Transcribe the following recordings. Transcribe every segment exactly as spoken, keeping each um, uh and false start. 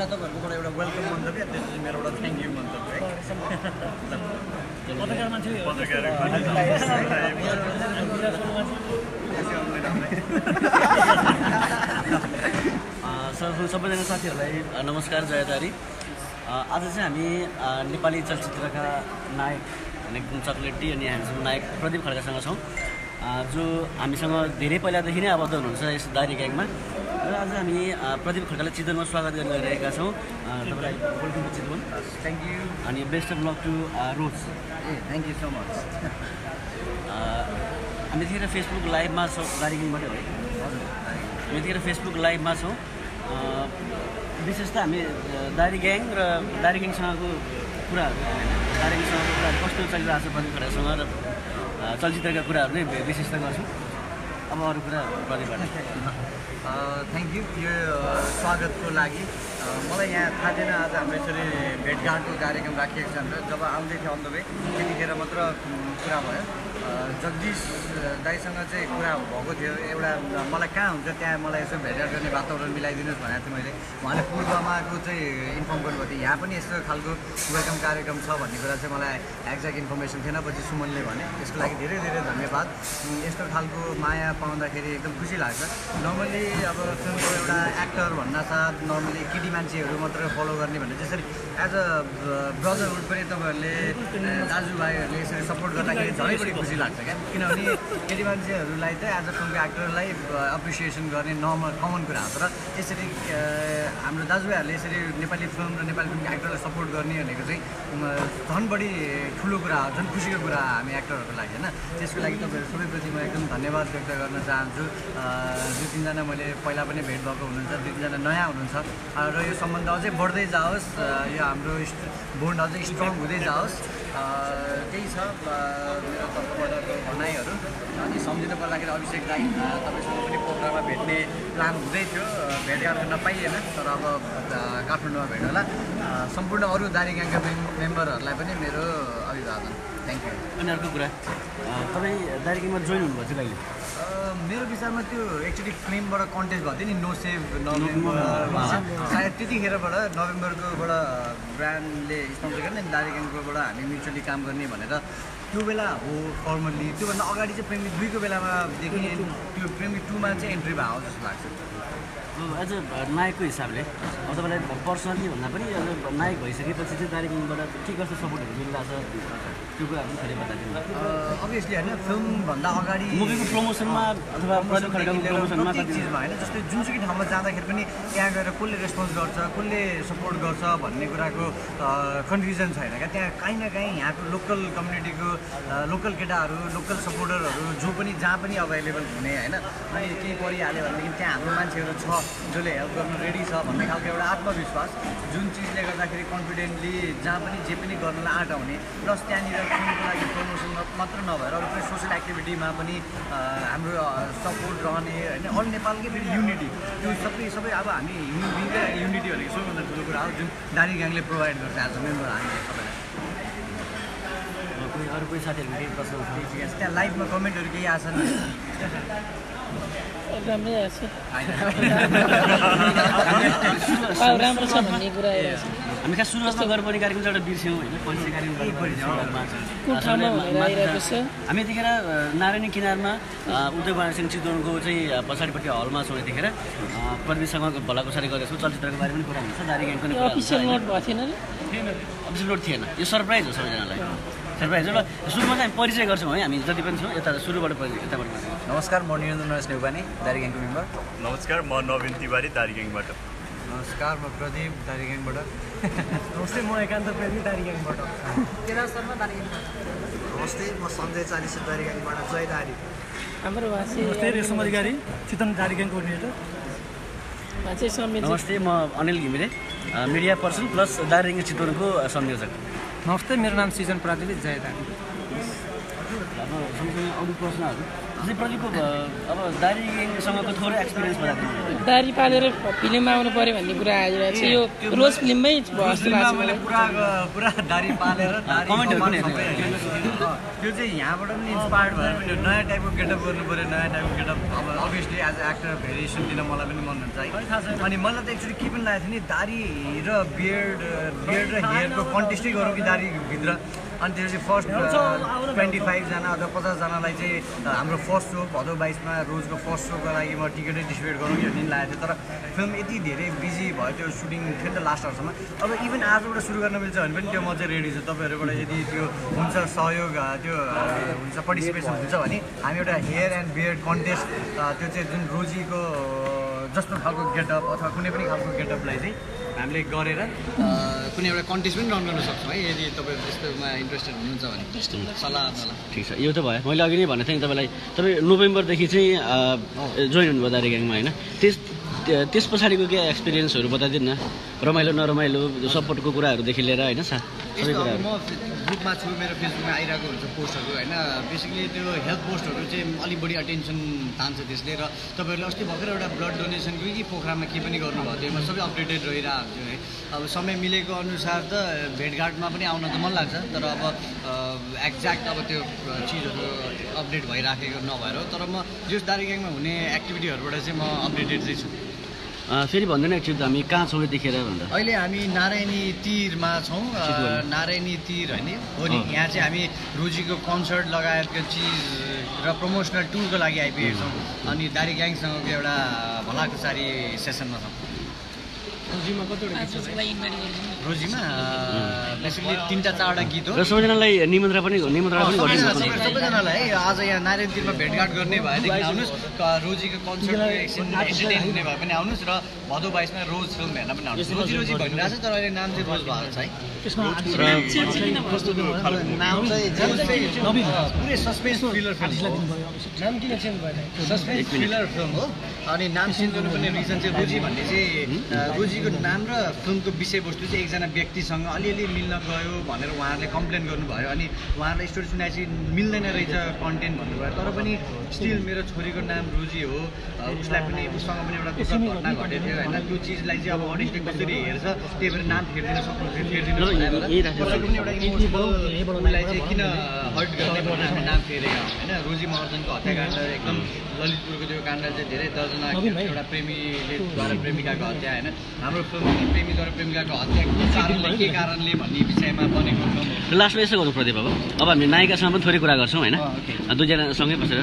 तपाईँहरूकोबाट एउटा वेलकम मन्तव्य त्यसपछि मेरो एउटा थ्याङ्क यू मन्तव्य है पत्रकार मान्छे पत्रकार सबैजना साथीहरूलाई नमस्कार जयदारी। आज चाहिँ हामी नेपाली चलचित्रका नायक एकदम चक्लेटी अनि ह्यान्डसम नायक प्रदीप खड्कासँग छौँ, जो हामीसँग धेरै पहिलादेखि नै आबद्ध हुनुहुन्छ यस दारी ग्याङमा। र आज हामी प्रदीप खड्कालाई चितवनमा स्वागत गर्न गइरहेका छौँ। तपाईँलाई welcome to Chitwan. Thank you अनि best of luck to Roj. ए थ्याङ्क यू सो मच। हामी यतिखेर फेसबुक लाइभमा छौँ, दारी ग्याङबाट हो है। हजुर, हामी यतिखेर फेसबुक लाइभमा छौँ। विशेष त हामी दारी ग्याङ र दारी ग्याङसँगको कुराहरू दारी ग्याङसँगको कुराहरू कस्तो चलिरहेको छ प्रदीप खड्कासँग र चलचित्रका कुराहरू नै विशेष त गर्छौँ। अब अरू कुरा प्रदीपबाट थ्याङ्क यू यो स्वागतको लागि। मलाई यहाँ थाहा थिएन आज हाम्रो यसरी भेटघाटको कार्यक्रम राखिएको छ भनेर। जब आउँदै थियो अन द वे त्यतिखेर मात्र कुरा भयो। जगदीश दाईसँग चाहिँ कुरा भएको थियो, एउटा मलाई कहाँ हुन्छ त्यहाँ मलाई यसो भेटघाट गर्ने वातावरण मिलाइदिनुहोस् भनेको थिएँ मैले। उहाँले पूर्वमाको चाहिँ इन्फर्म गर्नुभएको थियो यहाँ पनि यस्तो खालको वेलकम कार्यक्रम छ भन्ने कुरा चाहिँ मलाई एक्ज्याक्ट इन्फर्मेसन थिएन। पछि सुमनले भने त्यसको लागि धेरै धेरै धन्यवाद। यस्तो खालको माया पाउँदाखेरि एकदम खुसी लाग्छ। नर्मली अब फिल्मको एउटा एक्टर भन्नासाथ नर्मली केटी मान्छेहरू मात्र फलो गर्ने भन्ने त्यसरी एज अ ब्रदरहुड पनि तपाईँहरूले दाजुभाइहरूले यसरी सपोर्ट गर्दाखेरि झनै बढी खुसी लाग्छ क्या। किनभने केटी मान्छेहरूलाई चाहिँ एज अ फिल्मको एक्टरलाई एप्रिसिएसन गर्ने नर्मल कमन कुरा हो। तर यसरी हाम्रो दाजुभाइहरूले यसरी नेपाली फिल्म र नेपाली फिल्मको एक्टरलाई सपोर्ट गर्ने भनेको चाहिँ झन् बढी ठुलो कुरा हो, झन् खुसीको कुरा हामी एक्टरहरूको लागि होइन। त्यसको लागि तपाईँहरू सबैप्रति म एकदम धन्यवाद व्यक्त गर्न चाहन्छु। दुई तिनजना मैले पहिला पनि भेट भएको हुनुहुन्छ, दुई तिनजना नयाँ हुनुहुन्छ र यो सम्बन्ध अझै बढ्दै जाओस्, यो हाम्रो बोन्ड अझै स्ट्रङ हुँदै जाओस्। त्यही छ मेरो तर्फबाट भनाइहरू। अनि सम्झिनु पर्दाखेरि अभिषेक दाई तपाईँसँग पनि प्रोग्राममा भेट्ने प्लान हुँदै थियो, भेटघाट गर्न पाइएन, तर अब काठमाडौँमा भेट होला। सम्पूर्ण अरू दारी ग्याङका मेम्बरहरूलाई पनि मेरो अभिवादन। Thank you. अनि अर्को कुरा, तपाईँ दारी ग्याङमा जोइन हुनुभएको थियो कहिले? मेरो विचारमा त्यो एक्चुली फिल्मबाट कन्टेस्ट भएको थियो नि, नो सेभ नोभेम्बरमा। सायद त्यतिखेरबाट नोभेम्बरकोबाट ब्रान्डले स्पोन्सर गर्ने दारी ग्याङकोबाट हामी म्युचुअली काम गर्ने भनेर त्यो बेला हो फर्मल्ली। त्योभन्दा अगाडि चाहिँ प्रेमी दुईको बेलामादेखि त्यो प्रेमी टूमा चाहिँ एन्ट्री भयो जस्तो लाग्छ। एज अ नायकको हिसाबले अब तपाईँलाई पर्सनली भन्दा पनि अब नायक भइसकेपछि चाहिँ दारी ग्याङबाट के कस्तो सपोर्टहरू मिलिरहेको छ त्यो कुरा पनि थोरै बताइदिनु। अभियसली होइन, फिल्मभन्दा अगाडि मुभीको प्रमोसनमा अथवा प्रदीप खड्काको प्रमोसनमा प्रत्येक चिजमा होइन, जस्तै जुनसुकै ठाउँमा जाँदाखेरि पनि त्यहाँ गएर कसले रेस्पोन्स गर्छ, कसले सपोर्ट गर्छ भन्ने कुराको कन्फ्युजन छैन क्या। त्यहाँ काहीँ न काहीँ यहाँको लोकल कम्युनिटीको लोकल केटाहरू, लोकल सपोर्टरहरू जो पनि जहाँ पनि अभाइलेबल हुने होइन। अनि केही परिहाल्यो भनेदेखि त्यहाँ हाम्रो मान्छेहरू छ जसले हेल्प गर्न रेडी छ भन्ने खालको एउटा आत्मविश्वास, जुन चिजले गर्दाखेरि कन्फिडेन्टली जहाँ पनि जे पनि गर्नलाई आँट आउने। प्लस त्यहाँनिर फिल्मको लागि प्रमोसन मात्र नभएर अरू पनि सोसियल एक्टिभिटीमा पनि हाम्रो सपोर्ट रहने होइन। अल नेपालकै फेरि युनिटी, त्यो सबै सबै अब हामी ह्युमन बिङकै युनिटी भनेको सबैभन्दा ठुलो कुरा हो, जुन दारी ग्याङले प्रोभाइड गर्छ एज अ मेम्बर हामीले सबैलाई। कोही अरू कोही साथीहरू केही प्रश्न त्यहाँ लाइभमा कमेन्टहरू केही आएछ नि? राम्रै आएछ, राम्रो छ भन्ने कुरा आइरहेछ। हामी खास सुरुवातमा गर्नुपर्ने कार्यक्रम चाहिँ एउटा बिर्स्यौँ होइन, परिचय कार्यक्रम आइरहेको छ। हामी यतिखेर नारायणी किनारमा उदय कुमार सिंह चितवनको चाहिँ पछाडिपट्टि हलमा छौँ। यतिखेर प्रदीपसँग भलाकुसारी गर्दैछौँ, चलचित्रको बारे पनि कुरा हुन्छ, दारी ग्याङको पनि अफिसियल नोट भएको थिएन र? अफिसियल नोट थिएन, यो सरप्राइज हो सबैजनालाई, सरप्राइज हो। ल सुरुमा चाहिँ हामी परिचय गर्छौँ है, हामी जति पनि छौँ यता सुरुबाट परिचय यताबाट। नमस्कार, म निरञ्जन नरेश नेउपाने, दारी ग्याङको मेम्बर। नमस्कार, म नवीन तिवारी, दारी ग्याङबाट। नमस्कार, म प्रदीप, दारी ग्याङबाट। नमस्ते, म एकान्त प्रेमी, दारी ग्याङबाट। केदार शर्मा, दारी ग्याङबाट। नमस्ते, म सञ्जय चालिस, दारी ग्याङबाट। जय दारी। हाम्रो भाषी नमस्ते, रेशम अधिकारी, चितवन दारी ग्याङ कोअर्डिनेटर। भाषी संयोजक। नमस्ते, म Anil Ghimire, media person plus Dari gang चितवनको संयोजक। नमस्ते, मेरो नाम सृजन पराजुली, जय दारी। सँगसँगै अरू प्रश्नहरू जस्तै प्रदीपको अब दारी ग्याङसँगको थोरै एक्सपिरियन्स बताइदिनु दारी पालेर फिल्ममा आउनु पऱ्यो भन्ने कुरा आइरहेको छ यो रोज फिल्ममै भयो जस्तो लाग्छ मैले मलाई पुरा पुरा दारी पालेर कमेन्टहरू पनि त्यो चाहिँ यहाँबाट पनि इन्सपायर्ड भएर पनि नयाँ टाइपको गेटअप गर्नु पऱ्यो नयाँ टाइपको गेटअप अब obviously as a actor variation दिन मलाई पनि मन हुन्छ है अनि मलाई त एक्चुली के पनि लागेको थियो नि दारी र बियर्ड बियर्ड र हेयरको कन्टेस्टै गरौँ कि दारीभित्र अनि त्यो चाहिँ फर्स्ट ट्वेन्टी फाइभजना अथवा पचासजनालाई चाहिँ हाम्रो फर्स्ट सो भदौ बाइसमा रोजको फर्स्ट सोको लागि म टिकटै डिस्ट्रिब्युट गरौँ यो दिन लागेको थियो तर फिल्म यति धेरै बिजी भयो त्यो सुटिङ थियो नि त लास्ट आवरसम्म अब इभन आजबाट सुरु गर्न मिल्छ भने पनि त्यो म चाहिँ रेडी छु तपाईँहरूबाट यदि त्यो हुन्छ सहयोग त्यो हुन्छ पार्टिसिपेसन हुन्छ भने हामी एउटा हेयर एन्ड बियर्ड कन्टेस्ट त्यो चाहिँ जुन रोजीको जस्तो खालको गेटअप अथवा कुनै पनि खालको गेटअपलाई चाहिँ हामीले गरेर कुनै एउटा कन्टेस्ट पनि रन गर्न सक्छौँ है यदि तपाईँहरू त्यस्तोमा इन्ट्रेस्टेड हुनुहुन्छ भने सल्लाह सल्लाह ठिक छ यो त भयो मैले अघि नै भनेको थिएँ तपाईँलाई तपाईँ नोभेम्बरदेखि चाहिँ जोइन हुनुभयो दारी ग्याङमा होइन त्यस त्यस पछाडिको के एक्सपिरियन्सहरू बताइदिनु न रमाइलो नरमाइलो सपोर्टको कुराहरूदेखि लिएर होइन सा सबै कुराहरू म ग्रुपमा छु मेरो फेसबुकमा आइरहेको हुन्छ पोस्टहरू होइन बेसिकली त्यो हेल्थ पोस्टहरू चाहिँ अलिक बढी अटेन्सन तान्छ त्यसले र तपाईँहरूले अस्ति भर्खर एउटा ब्लड डोनेसनको कि पोखरामा के पनि गर्नुभएको थियो म सबै अपडेटेड रहिरहेको हुन्छु है अब समय मिलेको अनुसार त भेटघाटमा पनि आउन त मन लाग्छ तर अब एक्ज्याक्ट अब त्यो चिजहरू अपडेट भइराखेको नभएर तर म जस दारी ग्याङमा हुने एक्टिभिटीहरूबाट चाहिँ म अपडेटेड चाहिँ छु फेरि भन्दैन एकचोटि हामी कहाँ छौँ यतिखेर भन्दा अहिले हामी नारायणी तीरमा छौँ नारायणी तीर होइन हो नि यहाँ चाहिँ हामी रोजीको कन्सर्ट लगायतको चिज र प्रमोसनल टुरको लागि आइपुगेको छौँ अनि दारी ग्याङसँगको एउटा भलाकुसारी सेसनमा छौँ रोजीमा बेसिकली तिनवटा चारवटा गीत हो र सबैजनालाई निमन्त्रणा पनि निमन्त्रणा पनि गरिदिनु सबैजनालाई है आज यहाँ नारायण तीरमा भेटघाट गर्ने भएदेखि आउनुहोस् रोजीको कन्सर्ट एन्टरटेन हुने भए पनि आउनुहोस् र भदौ बाइसमा रोज फिल्म हेर्न पनि आउनुहोस् रोजी रोजी भनिरहेको छ तर अहिले नाम चाहिँ रोज भएको छ है नाम चाहिँ पुरै सस्पेन्स थ्रिलर फिल्म नाम किन चेन्ज भयो सस्पेन्स थ्रिलर फिल्म हो अनि नाम चेन्ज गर्नुपर्ने रिजन चाहिँ रोजी भन्ने चाहिँ रोजीको नाम र फिल्मको विषयवस्तु चाहिँ एकजना व्यक्तिसँग अलिअलि मिल्न गयो भनेर उहाँहरूले कम्प्लेन गर्नुभयो अनि उहाँहरूलाई स्टोरी सुनाएपछि मिल्दैन रहेछ कन्टेन्ट भन्नुभयो तर पनि स्टिल मेरो छोरीको नाम रोजी हो उसलाई पनि उसँग पनि एउटा दुःखद घटना घटेको थियो होइन त्यो चिजलाई चाहिँ अब अडियन्सले कसरी हेर्छ त्यही भएर नाम फेरिदिन सक्नु फेरिदिनु कसैको पनि एउटा इमोसनल उसलाई चाहिँ किन हर्ट गर्ने भनेर हामी नाम फेरेका होइन रोजी महर्जनको हत्याकाण्ड एकदम ललितपुरको त्यो काण्ड चाहिँ धेरै दर्जना एउटा प्रेमीले द्वारा प्रेमिकाको हत्या होइन हाम्रो फिल्म प्रेमीद्वारा प्रेमिकाको हत्या कारणले के कारणले भन्ने विषयमा बनेको फिल्म लास्टमा यसो गर्नु पर्यो बाबा अब हामी नायिकासँग पनि थोरै कुरा गर्छौँ होइन दुईजना सँगै बसेर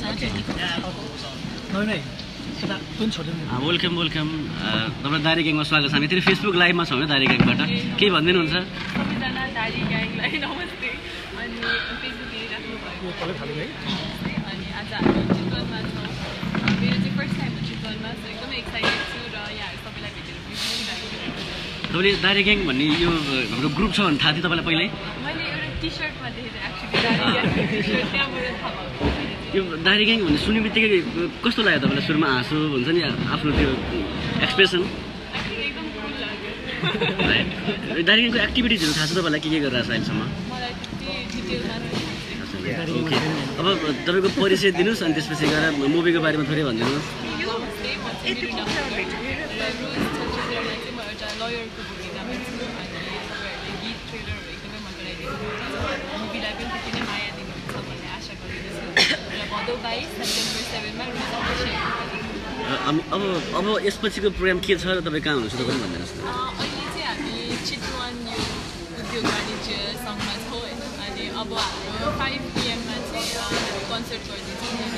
वेलकम वेलकम तपाईँ दारी ग्याङमा स्वागत छ हामी फेरि फेसबुक लाइभमा छौँ है दारी ग्याङबाट केही भनिदिनुहुन्छ सबैजना दारी ग्याङलाई नमस्ते अनि फेसबुक हेरिराख्नु भयो अनि आज हामी चितवनमा छौँ मेरो चाहिँ फर्स्ट टाइम हो चितवनमा सो एकदमै एक्साइटेड छु र यहाँहरू सबैलाई भेटेर तपाईँले दारी ग्याङ भन्ने यो हाम्रो ग्रुप छ भने थाहा थियो तपाईँलाई पहिल्यै मैले एउटा टी सर्टमा देखेको एक्चुली दारी ग्याङ टी सर्ट त्यहाँबाट थाहा भएको यो दारी ग्याङ भन्ने सुन्ने बित्तिकै कस्तो लाग्यो तपाईँलाई सुरुमा हाँसो हुन्छ नि आफ्नो त्यो एक्सप्रेसन एकदम कुल लाग्यो दारी ग्याङको एक्टिभिटिजहरू थाहा छ तपाईँलाई के के गरिरहेको छ अहिलेसम्म मलाई त्यति डिटेलमा ओके अब तपाईँको परिचय दिनुहोस् अनि त्यसपछि गएर मुभीको बारेमा थोरै भनिदिनुहोस् यो चाहिँ म चाहिँ मेरो नाम रोज छत्तीसगढलाई चाहिँ म एउटा लयरको भूमिकामा छु अनि तपाईँहरूले गीत ट्रेलरहरू एकदमै मन पराइदिनु हुन्छ मुभीलाई पनि त्यति नै माया दिनुहुन्छ भन्ने आशा गरिरहेछु र भदौ बाइस सेप्टेम्बर सेभेनमा रोज अब अब यसपछिको प्रोग्राम के छ र तपाईँ कहाँ हुनुहुन्छ तपाईँ पनि भनिदिनुहोस् न अहिले चाहिँ हामी चितवन यो उद्योग वाणिज्य सङ्घमा छौँ होइन अनि अब हाम्रो फाइभ पिएममा चाहिँ हामी कन्सर्ट गर्दैछौँ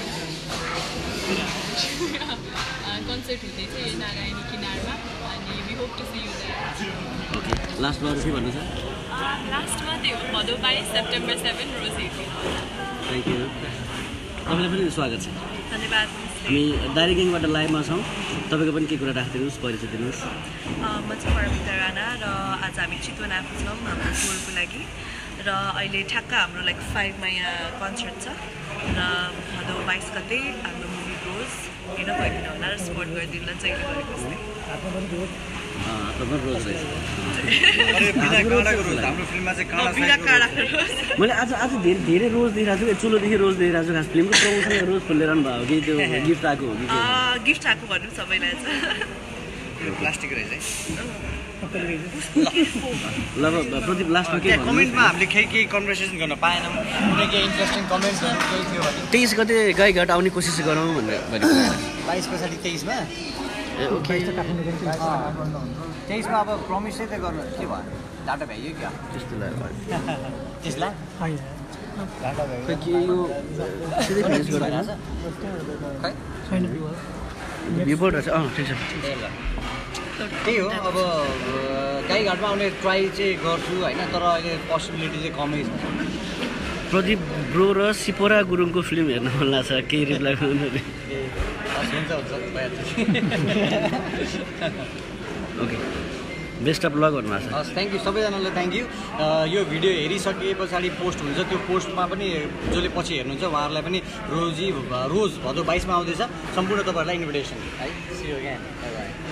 कन्सर्ट हुँदैछ यो नारायणी किनारमा अनि we hope to see you there okay लास्टमा अरू के भन्नु छ लास्टमा त्यो भदौ बाइस September seven Roj eighty thank you तपाईँलाई पनि स्वागत छ धन्यवाद हामी दारी ग्याङबाट लाइभमा छौँ तपाईँको पनि केही कुरा राखिदिनुहोस् परिचय दिनुहोस् म चाहिँ परमिता राणा र आज हामी चितवन आएको छौँ हाम्रो टुरको लागि र अहिले ठ्याक्क हाम्रो लाइक फाइभमा यहाँ कन्सर्ट छ र भदौ बाइस गते हाम्रो मुभी रोज हेर्न भइदिनु होला र सपोर्ट गरिदिनु जहिले गरेको जस्तै तपाईँ रोज रहेछ अरे बिना काँडाको रोज हाम्रो फिल्ममा चाहिँ काँडा बिना काँडाको रोज मैले आज आज धेरै धेरै रोज देखिरहेको छु चुलोदेखि रोज देखिरहेको छु खास फिल्मको प्रमोसन रोज फुलिरहनु भयो कि त्यो गिफ्ट आएको हो कि के हो? गिफ्ट आएको भनौँ सबैलाई यो प्लास्टिक रहेछ है ल अब प्रदीप लास्टमा के त्यहाँ भन्नु कमेन्टमा हामीले केही केही कन्भर्सेसन गर्न पाएनौँ कुनै केही इन्ट्रेस्टिङ कमेन्ट्सहरू केही थियो भने तेइस गते गाईघाट आउने कोसिस गरौँ भनेर भनेको बाइस पछाडि तेइसमा ए ओके तेइसमा अब प्रमिसै त गर्नु के भयो डाटा भ्याइयो क्या त्यस्तो लाग्यो त्यसलाई डाटा भ्याइयो खै के यो सिधै फिनिस गर्दैन खै भ्युबोर्डहरू छ अँ ठिक छ त्यही हो अब गाईघाटमा आउने ट्राई चाहिँ गर्छु होइन तर अहिले पोसिबिलिटी चाहिँ कमै छ प्रदीप ब्रो र सिपोरा गुरुङको फिल्म हेर्न मन लाग्छ केही रिप्लाई गर्नु ए हस् हुन्छ हुन्छ भइहाल्छ ओके बेस्ट अफ लक भन्नु भएको छ हस् थ्याङ्क यू सबैजनालाई थ्याङ्क यू यो भिडियो हेरिसके पछाडि पोस्ट हुन्छ त्यो पोस्टमा पनि जसले पछि हेर्नुहुन्छ उहाँहरूलाई पनि रोजी रोज भदौ बाइसमा आउँदैछ सम्पूर्ण तपाईँहरूलाई इन्भिटेसन है see you again bye by